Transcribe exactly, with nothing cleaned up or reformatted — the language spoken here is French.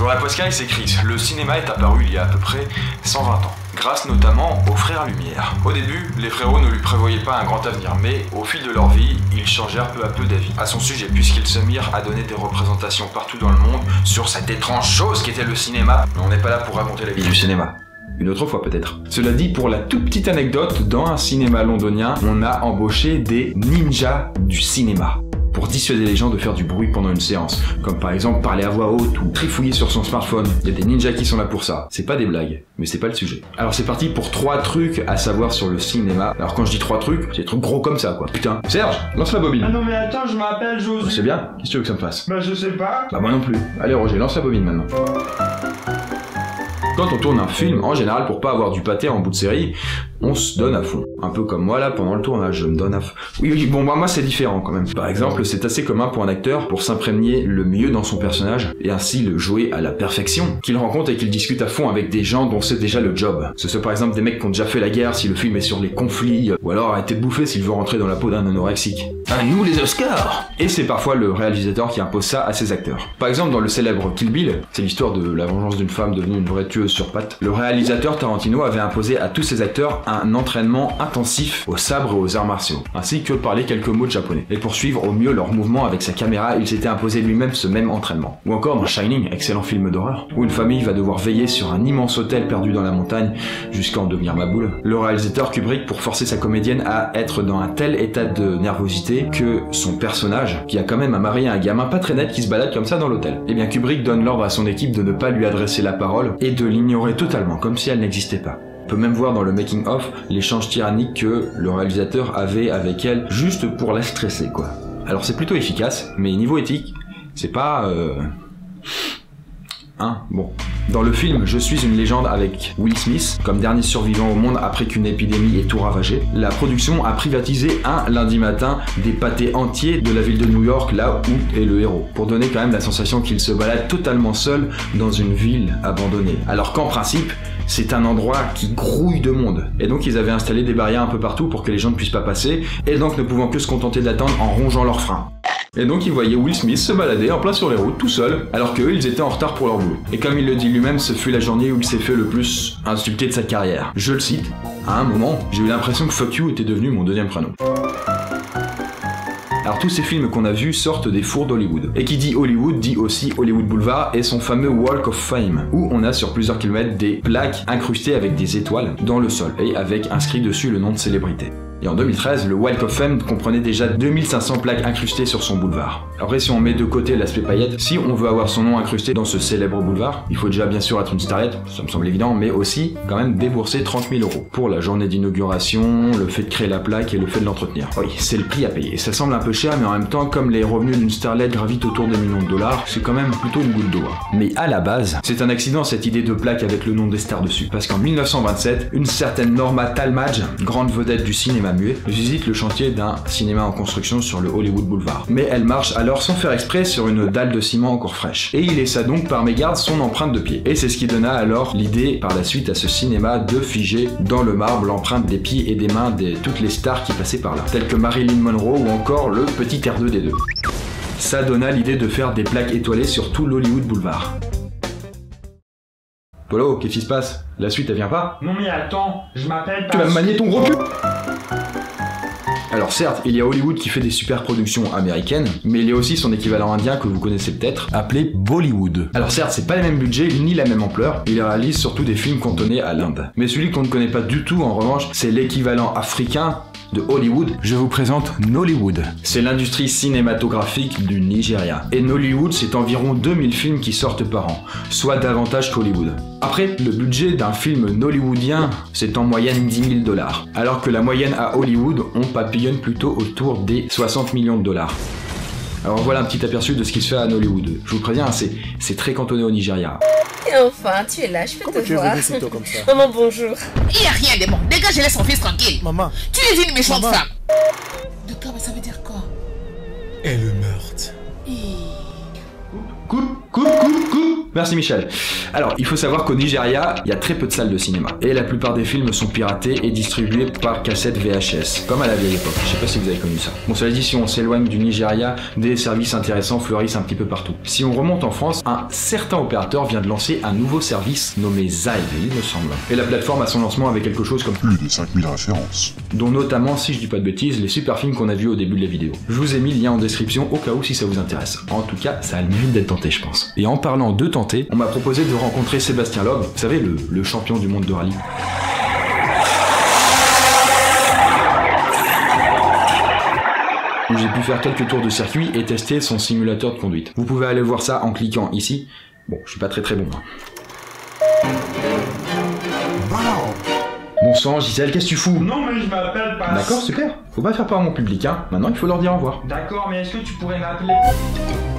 Dans la postcard, il s'écrit « Le cinéma est apparu il y a à peu près cent vingt ans, grâce notamment aux frères Lumière. Au début, les frérots ne lui prévoyaient pas un grand avenir, mais au fil de leur vie, ils changèrent peu à peu d'avis à son sujet, puisqu'ils se mirent à donner des représentations partout dans le monde sur cette étrange chose qu'était le cinéma. Mais on n'est pas là pour raconter la vie du cinéma. Une autre fois peut-être. Cela dit, pour la toute petite anecdote, dans un cinéma londonien, on a embauché des ninjas du cinéma pour dissuader les gens de faire du bruit pendant une séance, comme par exemple parler à voix haute ou trifouiller sur son smartphone. Il y a des ninjas qui sont là pour ça. C'est pas des blagues, mais c'est pas le sujet. Alors c'est parti pour trois trucs à savoir sur le cinéma. Alors quand je dis trois trucs, c'est des trucs gros comme ça quoi. Putain, Serge, lance la bobine. Ah non mais attends, je m'appelle Josué. C'est bien, qu'est-ce que tu veux que ça me fasse? Bah je sais pas. Bah moi non plus. Allez Roger, lance la bobine maintenant. Quand on tourne un film, en général, pour pas avoir du pâté en bout de série, on se donne à fond. Un peu comme moi là, pendant le tournage, je me donne à fond. Oui, oui, bon, moi, moi c'est différent quand même. Par exemple, c'est assez commun pour un acteur, pour s'imprégner le mieux dans son personnage, et ainsi le jouer à la perfection, qu'il rencontre et qu'il discute à fond avec des gens dont c'est déjà le job. Ce sont par exemple des mecs qui ont déjà fait la guerre si le film est sur les conflits, ou alors arrêter de bouffer s'il veut rentrer dans la peau d'un anorexique. À nous les Oscars! Et c'est parfois le réalisateur qui impose ça à ses acteurs. Par exemple, dans le célèbre Kill Bill, c'est l'histoire de la vengeance d'une femme devenue une vraie tueuse sur pattes, le réalisateur Tarantino avait imposé à tous ses acteurs un entraînement intensif au sabre et aux arts martiaux, ainsi que parler quelques mots de japonais. Et pour suivre au mieux leurs mouvements avec sa caméra, il s'était imposé lui-même ce même entraînement. Ou encore dans Shining, excellent film d'horreur, où une famille va devoir veiller sur un immense hôtel perdu dans la montagne jusqu'à en devenir ma boule. Le réalisateur Kubrick, pour forcer sa comédienne à être dans un tel état de nervosité que son personnage, qui a quand même à marier un gamin pas très net qui se balade comme ça dans l'hôtel. Et bien Kubrick donne l'ordre à son équipe de ne pas lui adresser la parole et de l'ignorer totalement, comme si elle n'existait pas. On peut même voir dans le making-of l'échange tyrannique que le réalisateur avait avec elle juste pour la stresser quoi. Alors c'est plutôt efficace, mais niveau éthique, c'est pas... Euh... Hein, bon. Dans le film Je suis une légende avec Will Smith, comme dernier survivant au monde après qu'une épidémie ait tout ravagé, la production a privatisé un lundi matin des pâtés entiers de la ville de New York, là où est le héros, pour donner quand même la sensation qu'il se balade totalement seul dans une ville abandonnée. Alors qu'en principe, c'est un endroit qui grouille de monde. Et donc ils avaient installé des barrières un peu partout pour que les gens ne puissent pas passer, et donc ne pouvant que se contenter d'attendre en rongeant leurs freins. Et donc ils voyaient Will Smith se balader en plein sur les routes tout seul, alors qu'eux ils étaient en retard pour leur boulot. Et comme il le dit lui-même, ce fut la journée où il s'est fait le plus insulter de sa carrière. Je le cite, à un moment, j'ai eu l'impression que Fuck You était devenu mon deuxième prénom. Alors tous ces films qu'on a vus sortent des fours d'Hollywood. Et qui dit Hollywood dit aussi Hollywood Boulevard et son fameux Walk of Fame, où on a sur plusieurs kilomètres des plaques incrustées avec des étoiles dans le sol, et avec inscrit dessus le nom de célébrité. Et en deux mille treize, le Walk of Fame comprenait déjà deux mille cinq cents plaques incrustées sur son boulevard. Après, si on met de côté l'aspect paillette, si on veut avoir son nom incrusté dans ce célèbre boulevard, il faut déjà bien sûr être une starlette, ça me semble évident, mais aussi quand même débourser trente mille euros pour la journée d'inauguration, le fait de créer la plaque et le fait de l'entretenir. Oui, c'est le prix à payer. Ça semble un peu cher, mais en même temps, comme les revenus d'une starlette gravitent autour des millions de dollars, c'est quand même plutôt une goutte d'eau. Mais à la base, c'est un accident cette idée de plaque avec le nom des stars dessus. Parce qu'en mille neuf cent vingt-sept, une certaine Norma Talmadge, grande vedette du cinéma muet, visite le chantier d'un cinéma en construction sur le Hollywood Boulevard. Mais elle marche alors sans faire exprès sur une dalle de ciment encore fraîche. Et il laissa donc par mégarde son empreinte de pied. Et c'est ce qui donna alors l'idée par la suite à ce cinéma de figer dans le marbre l'empreinte des pieds et des mains de toutes les stars qui passaient par là, telles que Marilyn Monroe ou encore le petit R deux D deux. Ça donna l'idée de faire des plaques étoilées sur tout l'Hollywood Boulevard. Polo, qu'est-ce qui se passe? La suite elle vient pas? Non mais attends, je m'appelle... Tu vas me manier ton gros cul? Alors certes, il y a Hollywood qui fait des super productions américaines, mais il y a aussi son équivalent indien que vous connaissez peut-être, appelé Bollywood. Alors certes, c'est pas les mêmes budgets, ni la même ampleur, il réalise surtout des films cantonnés à l'Inde. Mais celui qu'on ne connaît pas du tout en revanche, c'est l'équivalent africain de Hollywood. Je vous présente Nollywood. C'est l'industrie cinématographique du Nigeria. Et Nollywood, c'est environ deux mille films qui sortent par an, soit davantage qu'Hollywood. Après, le budget d'un film nollywoodien, c'est en moyenne dix mille dollars, alors que la moyenne à Hollywood, on papillonne plutôt autour des soixante millions de dollars. Alors voilà un petit aperçu de ce qui se fait à Nollywood. Je vous préviens, c'est c'est très cantonné au Nigeria. Et enfin, tu es là, je peux Pourquoi te tu es voir. venu si tôt comme ça? Maman, bonjour. Il n'y a rien de bon. Dégage-les son fils tranquille. Maman. Tu es une méchante Maman. femme. D'accord, mais ça veut dire quoi? Et le meurtre. Et... Coupe, coupe, coupe, coupe. Merci Michel. Alors, il faut savoir qu'au Nigeria, il y a très peu de salles de cinéma. Et la plupart des films sont piratés et distribués par cassette V H S, comme à la vieille époque. Je sais pas si vous avez connu ça. Bon, cela dit, si on s'éloigne du Nigeria, des services intéressants fleurissent un petit peu partout. Si on remonte en France, un certain opérateur vient de lancer un nouveau service nommé Zive, il me semble. Et la plateforme à son lancement avec quelque chose comme Plus de cinq mille références. dont notamment, si je dis pas de bêtises, les super films qu'on a vus au début de la vidéo. Je vous ai mis le lien en description au cas où si ça vous intéresse. En tout cas, ça a le mérite d'être tenté, je pense. Et en parlant de tenter, on m'a proposé de rencontrer Sébastien Loeb, vous savez, le, le champion du monde de rallye. Où j'ai pu faire quelques tours de circuit et tester son simulateur de conduite. Vous pouvez aller voir ça en cliquant ici. Bon, je suis pas très très bon. Hein. Bon sang, Gisèle, qu'est-ce que tu fous? Non, mais je m'appelle pas. D'accord, super. Faut pas faire peur à mon public, hein. Maintenant, il faut leur dire au revoir. D'accord, mais est-ce que tu pourrais m'appeler